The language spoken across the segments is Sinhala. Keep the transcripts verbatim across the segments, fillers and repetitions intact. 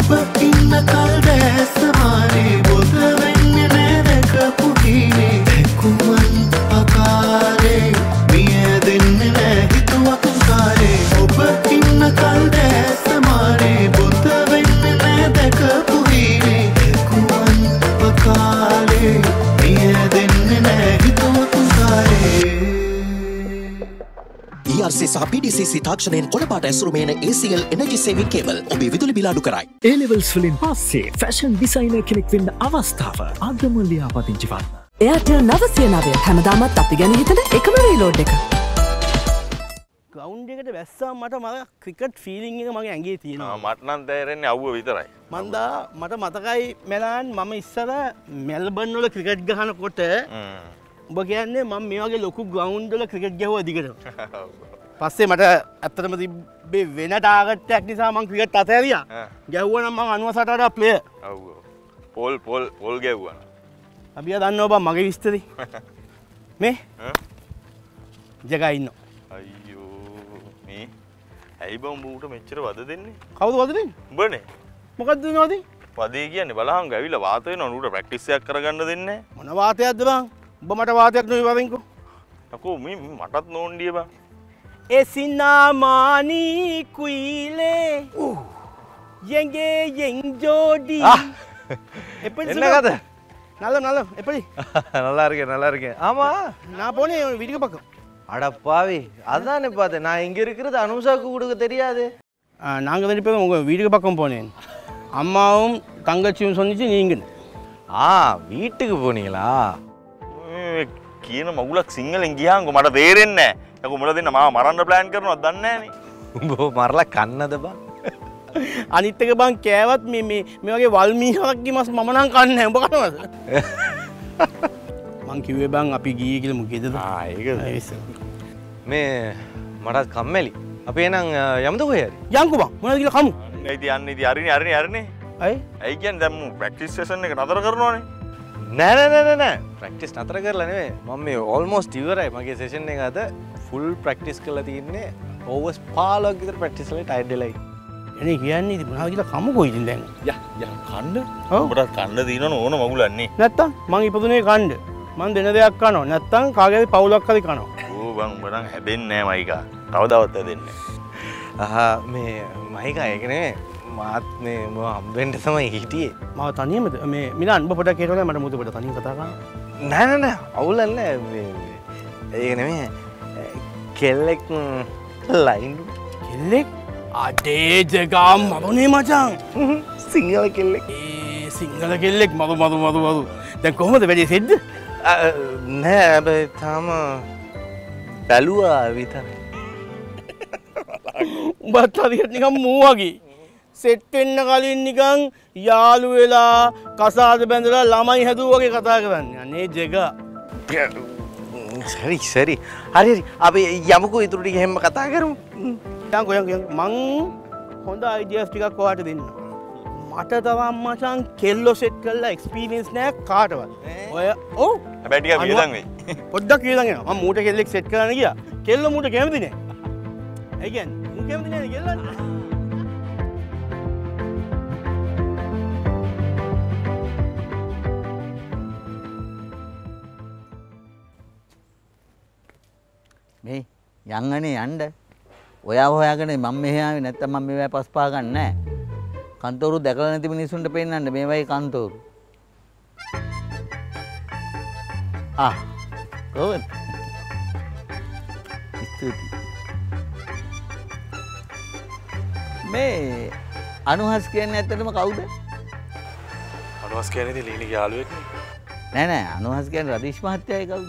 ඔබ ඉන්න කල් දැස මානේ බොද වෙන්නේ නෑ දැකපු හිනේ දැකුමන් අකාරේ මිය දෙන්නේ නෑ හිතුවක් කාරේ ඔබ ඉන්න කල් දැස මානේ බොද වෙන්නේ නෑ දැකපු හිනේ දැකුමන් අකාරේ මිය දෙන්නේ නෑ හිතුවක් කාරේ E R C සහ P D C C තාක්ෂණයෙන් කොළපාට ඇසුරුමේන A C L Energy Saving Cable ඔබේ විදුලි බිල අඩු කරයි. A levels වලින් පස්සේ ෆැෂන් ඩිසයිනර් කෙනෙක් වෙන්න අවස්ථාව. අදම ලියාපදිංචි වන්න. Airtel නවසිය නවය හැමදාමත් අපි ගැන හිතන එකම රීලෝඩ් එක. ග්‍රවුන්ඩ් එකට වැස්සාම මට මම ක්‍රිකට් ෆීලිං එක මගේ ඇඟේ තියෙනවා. මට නම් තේරෙන්නේ අවුව විතරයි. මන්දා මට මතකයි මෙලන් මම ඉස්සර මෙල්බන් වල ක්‍රිකට් ගහනකොට ඔබ කියන්නේ මම මේ වගේ ලොකු ග්‍රවුන්ඩ් වල ක්‍රිකට් ගැහුවා දිගටම. පස්සේ මට ඇත්තටම තිබ්බේ වෙන ටාගට් එකක් නිසා මම ක්‍රිකට් අතහැරියා. ගැහුවා නම් මම අනූවසටට ප්ලේයර්. ඔව් ඔව්. පොල් පොල් පොල් ගැහුවා. අපි දන්නවා බං මගේ විස්තරේ. මේ? ජගා ඉන්නවා. අයියෝ මේ ඇයි බං ඌට මෙච්චර වද දෙන්නේ? කවුද වද දෙන්නේ? උඹනේ. මොකක්ද දෙනවද? වදේ කියන්නේ බලහන් ගවිලා වාත වෙනවා ඌට ප්‍රැක්ටිස් එකක් කරගන්න දෙන්නේ නැහැ. මොන වාතයක්ද බං? ඔබ මට වාතයක් නෙවෙයි වදින්කෝ. අකෝ මේ මටත් නෝන්ඩිය බං. එසිනාමානි කුයිලේ යෙන්ගේ යෙන් ජෝඩි என்னக்கதை நல்ல நல்ல எப்படி நல்லா இருக்கேன் நல்லா இருக்கேன் ஆமா நான் போனேன் வீட்டுக்கு பக்கம் அட பாவி அதானே பார்த்தேன் நான் இங்க இருக்கிறது அனுஷாக்கு கொடுக்க தெரியாது நாங்கள் ரெண்டு பேரும் உங்கள் வீட்டுக்கு பக்கம் போனேன் அம்மாவும் தங்கச்சியும் சொன்னிச்சு நீங்கள் ஆ வீட்டுக்கு போனீங்களா කියන මගුලක් සිංහලෙන් ගියාංග මට තේරෙන්නේ නැහැ. යකෝ මුල දෙන්න මාව මරන්න ප්ලෑන් කරනවද දන්නේ නැහැ නේ. උඹ මරලා කන්නද බං? අනිත් එක බං කෑවත් මේ මේ මේ වගේ වල් මීහක්ගේ මස් මම නම් කන්නේ නැහැ. උඹ කනවද? මං කිව්වේ බං අපි ගියේ කියලා මොකේද? ආ ඒක මේ මටත් කම්මැලි. අපි එහෙනම් යමුද කොහේ හරි? යන්කෝ බං. මොනවද කියලා කමු. ඒ ඉතින් යන්නේ ඉතින් හරිනේ හරිනේ හරිනේ. අය ඇයි කියන්නේ දැන් මු ප්‍රැක්ටිස් සෙෂන් එක නතර කරනවනේ. නෑ නෑ නෑ නෑ ප්‍රැක්ටිස් නතර කරලා නෙමෙයි මම මේ ඕල්මෝස්ට් ඉවරයි මගේ සෙෂන් එක අද ෆුල් ප්‍රැක්ටිස් කරලා තින්නේ ඕවර්ස් පහළොක් විතර ප්‍රැක්ටිස් වලට ටයිඩ් වෙලායි එනේ කියන්නේ ඉතින් මොනවද කියලා කමුකෝ ඉතින් දැන් යා යා කන්න ඔබට කන්න දිනන ඕන මගුලන්නේ නැත්තම් මං ඉපදුනේ කන්න මං දෙන දෙයක් කනවා නැත්තම් කාගේද පවුලක් හරි කනවා ඕ බං උඹ නම් හැදෙන්නේ නෑ මයිකා කවදාවත් හැදෙන්නේ ආහා මේ මයිකා ඒක නෙමෙයි මාත් මේ මම හම්බෙන්න තමයි හිටියේ මාව තනියමද මේ මිලන් ඔබ පොඩක් කියනවා මට මුතු පොඩ තනියම කතා කරන්න නෑ නෑ නෑ අවුලක් නෑ මේ ඒක නෙමෙයි කෙල්ලෙක් ලයින් කෙල්ලෙක් අඩේ ජගා මරුනේ මචං සිංහල කෙල්ලෙක් ඒ සිංහල කෙල්ලෙක් මරු මරු මරු මරු දැන් කොහොමද වැඩේ සෙද්ද නෑ හැබැයි තාම බැලුවා විතරයි උඹත් හරියට නිකන් මූ වගේ සෙට් වෙන්න කලින් නිකන් යාළු වෙලා කසාද බැඳලා ළමයි හැදුවා වගේ කතා කරන්නේ. අනේ ජෙගා. සරි සරි. හරි හරි. අපි යමුකෝ ඊටු ටික හැම කතා කරමු. යන්කෝ යන්කෝ මං හොඳ අයිඩියාස් ටිකක් ඔයාලට දෙන්න. මට තරම් මචං කෙල්ලෝ සෙට් කරලා එක්ස්පීරියන්ස් නෑ කාටවත්. ඔය ඔව්. හැබැයි ටිකක් වියදම් වෙයි. පොඩ්ඩක් වියදම් වෙනවා. මම මූට කෙල්ලෙක් සෙට් කරන්න ගියා. කෙල්ලෝ මූට කැමති නෑ. ඒ කියන්නේ මූ කැමති නෑ කෙල්ලන්ට. මේ යංගනේ යන්න ඔයා හොයාගෙන මම මෙහෙ ආවේ නැත්තම් මම මේවා පස්පා ගන්න නෑ කන්තෝරු දැකලා නැති මිනිස්සුන්ට පෙන්නන්න මේවයි කන්තෝරු ආ කොහොමද ස්තුතියි මේ අනුහස් කියන්නේ ඇත්තටම කවුද අනුහස් කියන්නේ ඉතින් ලීලිගේ යාළුවෙක් නෑ නෑ අනුහස් කියන්නේ රදීෂ් මහත්තයායි කවුද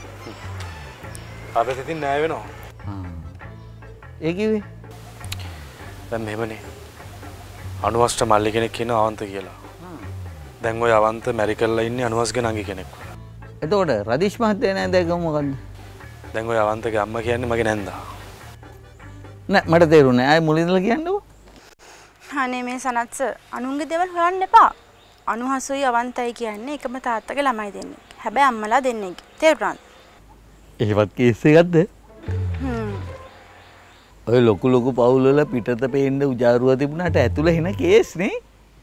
අපිට ඉතින් නෑ වෙනවා. ඒ කිව්වේ? දැන් මෙහෙමනේ. අනුවස්ට මල්ලි කෙනෙක් කියනවා අවන්ත කියලා. දැන් ඔය අවන්ත මැරි කරලා ඉන්නේ අනුවස්ගේ නංගි කෙනෙක්. එතකොට රදීෂ් මහත්තයා නෑ දැන් මොකද්ද? දැන් ඔය අවන්තගේ අම්මා කියන්නේ මගේ නැන්දා. නෑ මට තේරුණේ නෑ. ආයි මුලින් ඉඳලා කියන්නකෝ. අනේ මේ සනත්ස අනුන්ගේ දේවල් හොයන්න එපා. අනුහසුයි අවන්තයි කියන්නේ එකම තාත්තගේ ළමයි දෙන්නේ. හැබැයි අම්මලා දෙන්නේ. තේරුණාද? ඒවත් කේස් එකක්ද? හ්ම්. ඔය ලොකු ලොකු පවුල් වල පිටත පේන්න උජාරුව තිබුණාට ඇතුළේ එන කේස් නේ.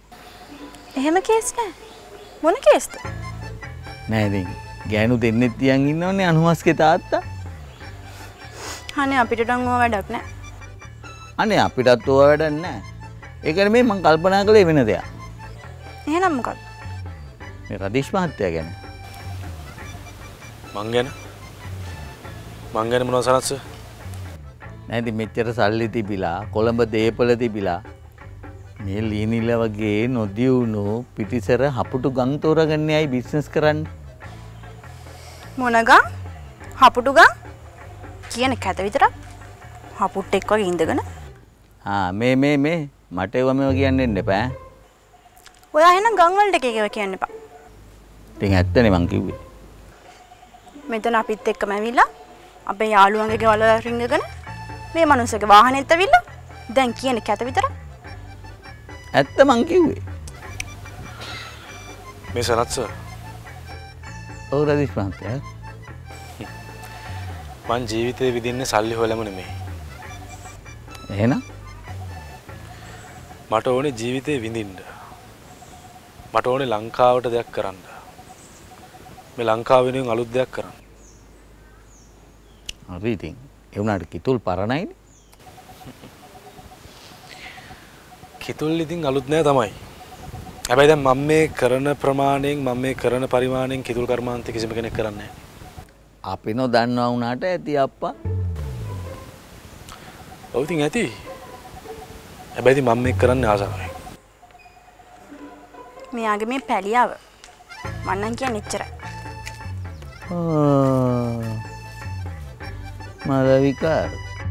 එහෙම කේස් නෑ. මොන කේස්ද? නෑ ඉතින් ගෑනු දෙන්නෙත් තියන් ඉන්නවනේ අනුහස්ගේ තාත්තා. අනේ අපිට නම් ඕවා වැඩක් නෑ. අනේ අපිටත් ඕවා වැඩක් නෑ. ඒකනේ මේ මං කල්පනා කළේ වෙන දෙයක්. එහෙනම් මොකක්ද? මේ රදීෂ් මහත්තයා ගැන. මං ගැන මං ගැන මොනවද සනත්ස? නෑ ඉතින් මෙච්චර සල්ලි තිබිලා කොළඹ දේපල තිබිලා මේ ලීනිල වගේ නොදියුණු පිටිසර හපුටු ගම් තෝරගන්නේ අයි බිස්නස් කරන්න. මොන ගම්? හපුටු ගම්? කියන කැත විතරක්. හපුට්ටෙක් වගේ ඉඳගෙන. ආ මේ මේ මේ මට ඒව මේව කියන්න එන්න එපා. ඔයා එහෙනම් ගම් වලට එක එක කියන්න එපා. ඉතින් ඇත්තනේ මං කිව්වේ. මෙතන අපිත් එක්කම ඇවිල්ලා අපේ යාළුවන්ගේ ගෙවල් වල රිංගගෙන මේ මනුස්සගේ වාහනේත් ඇවිල්ලා දැන් කියන කැත විතරක්. ඇත්ත මං කිව්වේ. මේ සනත්ස ඔව් රදීෂ් මහත්තයා. මං ජීවිතේ විඳින්නේ සල්ලි හොයලම නෙමෙයි. එහෙනම් මට ඕනේ ජීවිතේ විඳින්න. මට ඕනේ ලංකාවට දෙයක් කරන්න. මේ ලංකාව වෙනුවෙන් අලුත් දෙයක් කරන්න. හරි ඉතින් ඒ වුණාට කිතුල් පරණයිනේ. කිතුල් ඉතින් අලුත් නෑ තමයි. හැබැයි දැන් මම මේ කරන ප්‍රමාණයෙන් මම මේ කරන පරිමාණයෙන් කිතුල් කර්මාන්ත කිසිම කෙනෙක් කරන්නේ නෑ. අපි නොදන්නවා වුණාට ඇති අප්පා. ඔව් ඉතින් ඇති. හැබැයි ඉතින් මම මේක කරන්න ආසාවයි. මෙයාගේ මේ පැලියව මම නම් කියන්නේ එච්චරයි. ආ මාලවිකාර.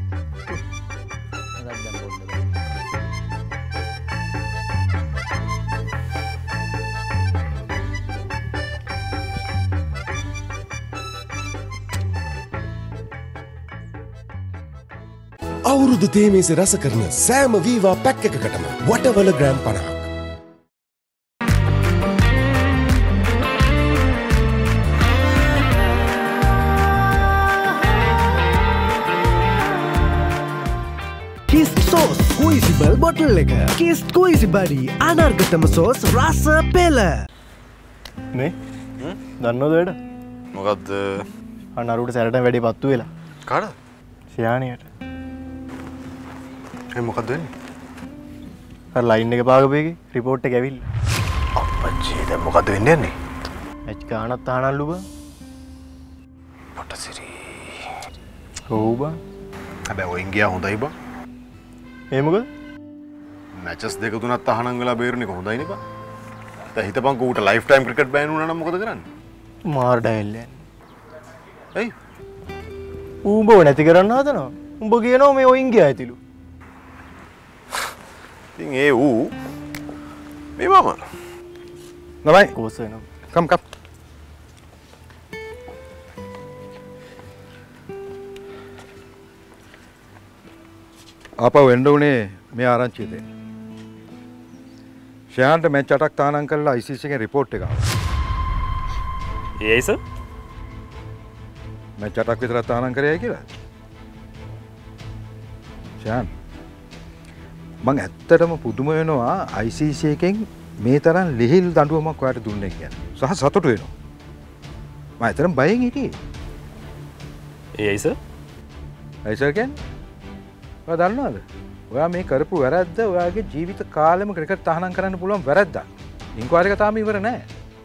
අවුරුදු තේමේසේ රස කරන සෑම වීවා පැක් එකකටම වටවල ග්‍රෑම් පනහක්. කිස්ට් සෝස් කුයිසිබල් බොටල් එක. කිස්ට් කුයිසිබඩි අනර්ගතම සෝස් රස පෙළ. මේ දන්නවද වැඩ? මොකද්ද? අනරුට සැරට වැඩි පත්තු වෙලා. කාටද? ශයානියට. ඒ මොකද්ද වෙන්නේ? අර ලයින් එක පාගපේකේ රිපෝට් එක ඇවිල්ලා. අප්පච්චි දැන් මොකද්ද වෙන්නේ යන්නේ? මැච් ගානක් තානල්ලු බං. පොටසිරි. ඔව් බං. හැබැයි ඔයින් ගියා හොඳයි බං. ඒ මොකද? මැචස් දෙක තුනක් තහනම් වෙලා බේරුණ එක හොඳයිනේ බං. දැන් හිතපන්කෝ ඌට ලයිෆ් ටයිම් ක්‍රිකට් බෑන් වුණා නම් මොකද කරන්නේ? මාර ඩයල් යන්නේ. ඇයි? ඌඹව නැති කරන්න හදනවා. උඹ කියනවා මේ ඔයින් ගියා ඇතිලු. ඉතින් ඒ ඌ මේ මම නමයි කෝස් වෙනවා. කම් කම්. ආපහු එන්න උනේ මේ ආරංචිය දෙන්න. ෂයාන්ට මැච් අටක් තානම් කරලා I C C එකෙන් රිපෝට් එක ආවා. ඒයි සර්? මැච් අටක් විතර තානම් කරේ කියලා. ෂයාන් මං ඇත්තටම පුදුම වෙනවා I C C එකෙන් මේ තරම් ලිහිල් දඬුවමක් ඔයාලට දුන්නේ කියලා. සහ සතුටු වෙනවා. මම ඇත්තටම බයෙන් හිටියේ. ඒයි සර්? ඇයි සර් කියන්නේ? ඔයා දන්නවද? ඔයා මේ කරපු වැරද්ද ඔයාගේ ජීවිත කාලෙම ක්‍රිකට් තහනම් කරන්න පුළුවන් වැරද්දක්. ඉන්ක්වයරි එක තාම ඉවර නැහැ.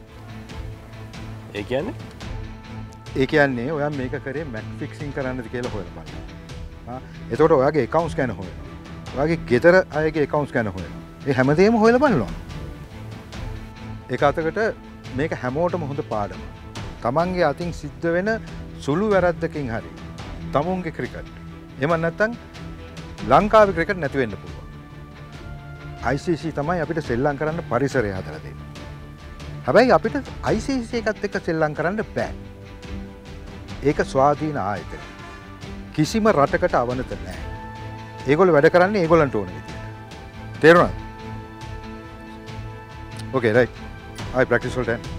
ඒ කියන්නේ? ඒ කියන්නේ ඔයා මේක කරේ මැච් ෆික්සින් කරන්නද කියලා හොයලා බලන්න. හා එතකොට ඔයාගේ accounts ගැන හොයනවා. ඔයාගේ ගෙදර අයගේ accounts ගැන හොයනවා. ඒ හැමදේම හොයලා බලනවා. ඒක අතකට මේක හැමෝටම හොඳ පාඩමක්. තමන්ගේ අතින් සිද්ධ වෙන සුළු වැරද්දකින් හරි තමුන්ගේ ක්‍රිකට්. එහෙම නැත්නම් ලංකාවේ ක්‍රිකට් නැති වෙන්න පුළුවන්. I C C තමයි අපිට සෙල්ලම් කරන්න පරිසරය හදලා දෙන්නේ. හැබැයි අපිට I C C එකත් එක්ක සෙල්ලම් කරන්න බෑ. ඒක ස්වාධීන ආයතනය. කිසිම රටකට අවනත නැහැ. ඒගොල්ලෝ වැඩ කරන්නේ ඒගොල්ලන්ට ඕන විදියට. තේරුණාද? Okay, right. I practice all time.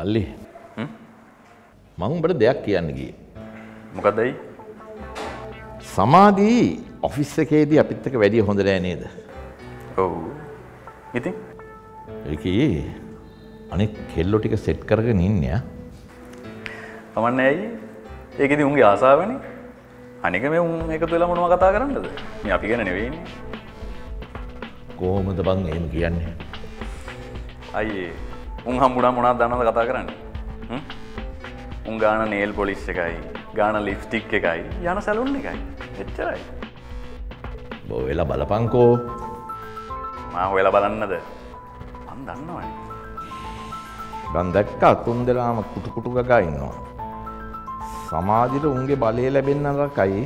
මල්ලි මං උඹට දෙයක් කියන්න ගියේ. මොකක්ද ඇයි? සමාධී ඔෆිස් එකේදී අපිත් එක්ක වැඩිය හොඳ නෑ නේද? ඔව්. ඉතින් ඒකේ අනෙක් කෙල්ලෝ ටික සෙට් කරගෙන ඉන්නේ ආ. කමන්නේ ඇයි? ඒකෙදි උන්ගේ ආසාවනේ. අනික මේ උන් එකතු වෙලා මොනවද කතා කරන්නද? මේ අපි ගැන නෙවෙයිනේ. කොහොමද බං එහෙම කියන්නේ? අයියේ උන් හම්බුණා මොනවද දන්නවද කතා කරන්නේ? හ්ම්? උන් ගාන නේල් පොලිස් එකයි, ගාන ලිප්ස්ටික් එකයි, යන සැලුන් එකයි. එච්චරයි. බෝ වෙලා බලපංකෝ. මා හොයලා බලන්නද? මන් දන්නවනේ. මං දැක්කා තුන් දෙනාම කුටු කුටු ගගා ඉන්නවා. සමාජයට උන්ගේ බලය ලැබෙන්න රකයි.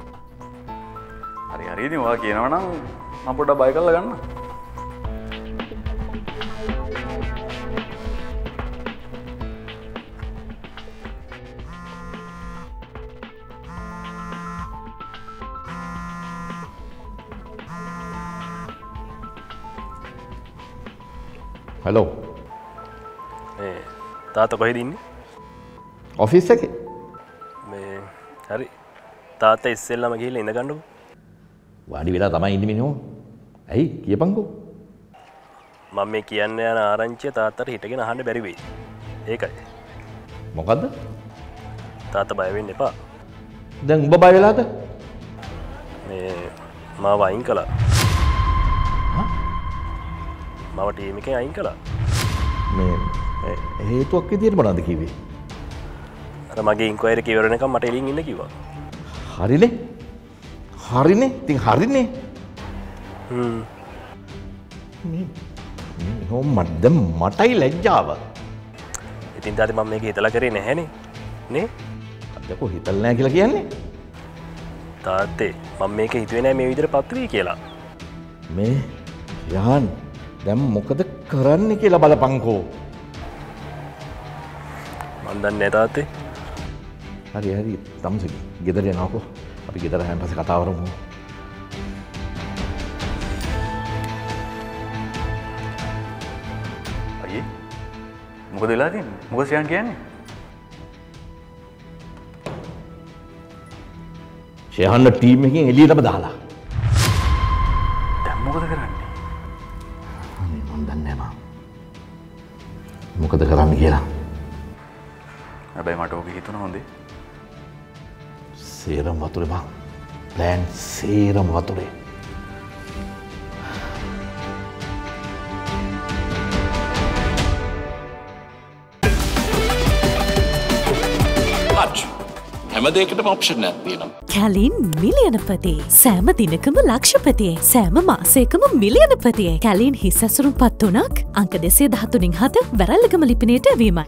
හරි හරි ඉතින් ඔයා කියනවා නම් මම පොඩ්ඩක් බය කරලා ගන්න. හලෝ. ඒ තාත්තා කොහෙද ඉන්නේ? ඔෆිස් එකේ. මේ හරි. තාත්තා ඉස්සෙල්ලාම ගිහිල්ලා ඉඳ ගන්නකො. වාඩි වෙලා තමයි ඉන්නේ මිනිහෝ. ඇයි කියපන්කෝ. මම මේ කියන්න යන ආරංචිය තාත්තට හිටගෙන අහන්න බැරි වෙයි. ඒකයි. මොකද්ද? තාත්තා බය වෙන්න එපා. දැන් උඹ බය වෙලාද? මේ මාව අයින් කළා. මම ටීම් එකෙන් අයින් කළා. මේ හේතුවක් විදියට මොනවද කිව්වේ? අර මගේ ඉන්ක්වයරි එක ඉවර වෙනකම් මට එළින් ඉන්න කිව්වා. හරිනේ. හරිනේ. ඉතින් හරිනේ. හ්ම්. හොම් මට මටයි ලැජ්ජාව. ඉතින් තාත්තේ මම මේක හිතලා කරේ නැහැනේ. නේ? අදකෝ හිතලා නැහැ කියලා කියන්නේ? තාත්තේ මම මේක හිතුවේ නැහැ මේ විදිහට පත් වෙයි කියලා. මේ යහන් දැන් මොකද කරන්න කියලා බලපංකෝ. මන් දන්නේ නැහැ තාත්තේ. හරි හරි තමසකි. ගෙදර යනකො. අපි ගෙදර හැම පස්සේ කතා කරමු. අයියේ මොකද වෙලා තියෙන්නේ? මොකද සියන් කියන්නේ? ෂෙහන්න ටීම් එකෙන් එළියටම දාලා. දැන් මොකද කරන්නේ? මම දන්නේ නැහැ මම. මොකද කරන්න කියලා. හැබැයි මට ඕක හිතුණා හොඳේ. සේරම වතුරේ බං. ප්ලෑන් සේරම වතුරේ. හැම දෙයකටම ඔප්ෂන් එකක් තියෙනවා. කැලින් මිලියනපති. සෑම දිනකම ලක්ෂපතියේ. සෑම මාසයකම මිලියනපතියේ. කැලින් හිස් ඇසුරුම් පත් තුනක් අංක දෙසිය දහතුනෙන් හත වැරැල්ලගම ලිපිනයට ඇවීමයි.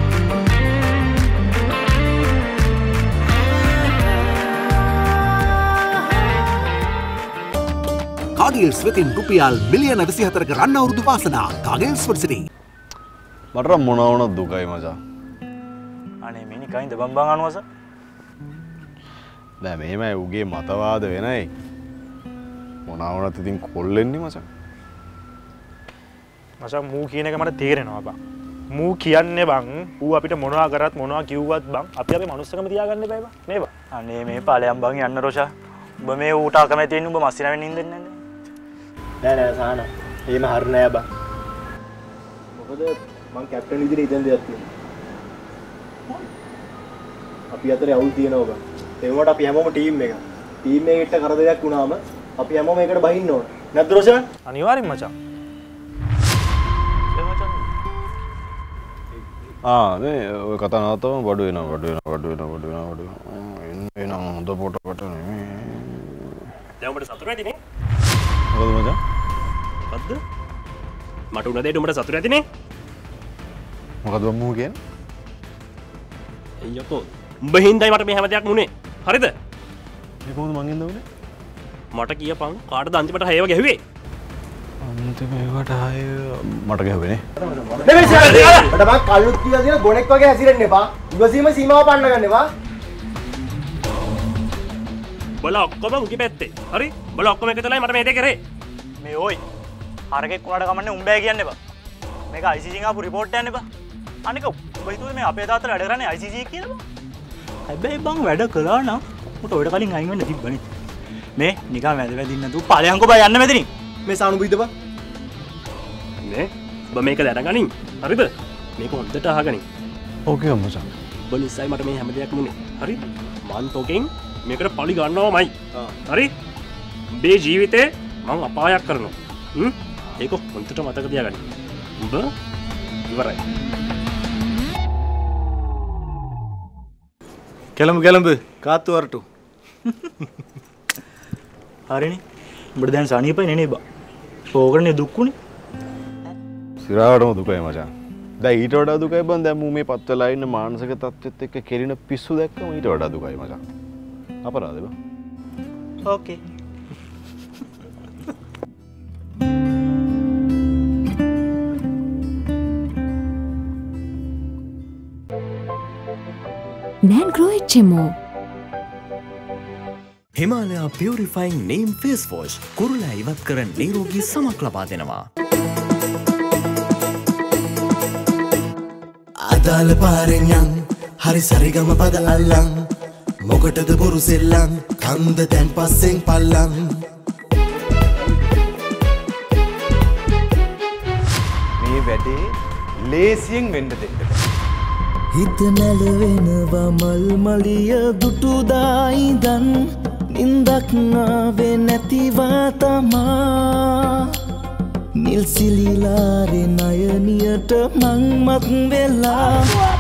කාගෙල්ස් වෙතින් රුපියල් මිලියන විසිහතරක රන් අවුරුදු වාසනා. කාගෙල්ස් වර්සිටි. මට මොන වුණත් දුකයි මචං. අනේ මිනි කයින්ද බම්බන් අනුවස? දැන් මෙහෙමයි උගේ මතවාද වෙනයි. මොනවා වුණත් ඉතින් කොල්ලෙන්නේ මචං. මචං මූ කියන එක මට තේරෙනවා බං. මූ කියන්නේ බං ඌ අපිට මොනවා කරත් මොනවා කිව්වත් බං අපි අපේ මනුස්සකම තියාගන්න එපා බං. නේ බං. අනේ මේ ඵලයන් බං යන්න රොෂා. ඔබ මේ ඌට අකමැති වෙන්නේ ඔබ මස්සිනා වෙන්න ඉඳන්නේ නැන්නේ. නෑ නෑ සාන. එහෙම හරි නෑ බං. මොකද මං කැප්ටන් විදිහට ඉතින් දෙයක් තියෙනවා. අපි අතරේ අවුල් තියෙනවා බං. ඒ වුණාට අපි හැමෝම ටීම් එක. ටීම් එකකට කරදරයක් වුණාම අපි හැමෝම ඒකට බහින්න ඕන. නැද්ද රොෂන්? අනිවාර්යෙන් මචං. ආ නේ ඔය කතා නවත්තම බඩු වෙනවා බඩු වෙනවා බඩු වෙනවා බඩු වෙනවා බඩු වෙනවා. එන්න එනවා හොඳ පොටකට නෙමෙයි. දැන් උඹට සතුට ඇතිනේ? මොකද මචං? මොකද්ද? මට උන දෙයට උඹට සතුට ඇතිනේ? මොකද බම්මු කියන්නේ? එయ్యකෝ උඹ හින්දායි මට මේ හැම දෙයක්ම උනේ. හරිද? මේ කොහොමද මං හින්දා උනේ? මට කියපන් කාටද අන්තිමට හයව ගැහුවේ? අන්තිමේකට හය මට ගැහුවේ නේ. නෙමෙයි සර්. මට මං කල්ලුත් කියලා දින ගොනෙක් වගේ හැසිරෙන්න එපා. ඉවසීම සීමාව පන්න ගන්න එපා. බල ඔක්කොම උගේ පැත්තේ. හරි? බල ඔක්කොම එකතලයි මට මේ දේ කරේ. මේ ඕයි. හරකෙක් වුණාට කමන්නේ උඹෑ කියන්න එපා. මේක අයි සී සි සිංගාපු රිපෝට් යන්න එපා. අනික උඹ හිතුවේ මේ අපේ තාත්තලා වැඩ කරන්නේ I C C කියලා? හැබැයි බං වැඩ කළා නම් උට ඔයිට කලින් අයින් වෙන්න තිබ්බනේ. මේ නිකන් වැද වැදින්න නතු ඵලයන්කෝ බය යන්න මෙතනින්. මේ සානුබුයිද බං? නේ ඔබ මේක දැනගනින්. හරිද? මේක හොඳට අහගනින්. ඕකේ අම්මචා. ඔබ නිසයි මට මේ හැම දෙයක්ම උනේ. හරිද? මන් තෝකෙන් මේකට පලි ගන්නවමයි. හරි? උඹේ ජීවිතේ මං අපායක් කරනවා. හ්ම්? ඒක හොඳට මතක තියාගන්න. උඹ ඉවරයි. කෙලඹ කෙලඹ කාත්තු වරටු. හරිනේ. උඹට දැන් සනීපයි නේ බා. ඕකනේ දුක්ුනේ. සිරාවටම දුකයි මචං. දැන් ඊට වඩා දුකයි බං දැන් මූ මේ පත් වෙලා ඉන්න මානසික තත්ත්වෙත් එක්ක කෙලින පිස්සු දැක්කම ඊට වඩා දුකයි මචං. අපරාධ බං. ඕකේ. Nan Grow H M O Himalaya Purifying Neem Face Wash කුරුලා ඉවත් කර නිරෝගී සමක් ලබා දෙනවා. අදාළ පාරෙන් යන් හරි සරිගම පද අල්ලන් මොකටද බොරු සෙල්ලන් කන්ද දැන් පස්සෙන් පල්ලන් මේ වැඩේ ලේසියෙන් වෙන්න දෙන්න. හිත නැලවෙනවා මල් මලිය දුටුදායිදන් නින්දක් නාවේ නැතිවා තමා නිල් සිලිලාරේ නයනියට මං මත් වෙලා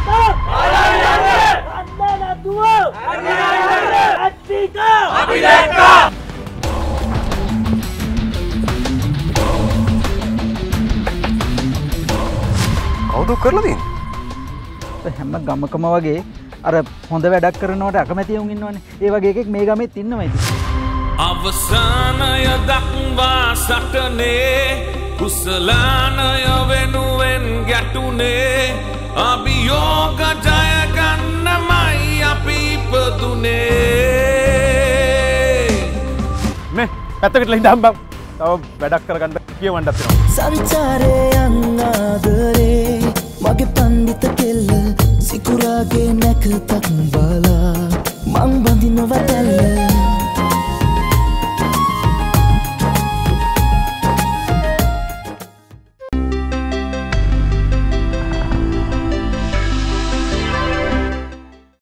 කවුද කරලා තියෙන්නේ? හැම ගමකම වගේ අර හොඳ වැඩක් කරනවට අකමැති වුන් ඉන්නවනේ. ඒ වගේ එකෙක් මේ ගමෙත් ඉන්නවා ඉතින්. අවසානය දක්වා සටනේ කුසලානය වෙනුවෙන් ගැටුනේ අභියෝග ජයගන්නමයි අපි ඉපදුනේ. මේ පැත්තකට ඉඳන් බං. තව වැඩක් කරගන්න කියවන්නත් වෙනවා. සංචාරේ අංගාදරේ මගේ පණ්ඩිත කෙල්ල සිකුරාගේ නැකතක් බලා මං බඳිනවා දැල්ල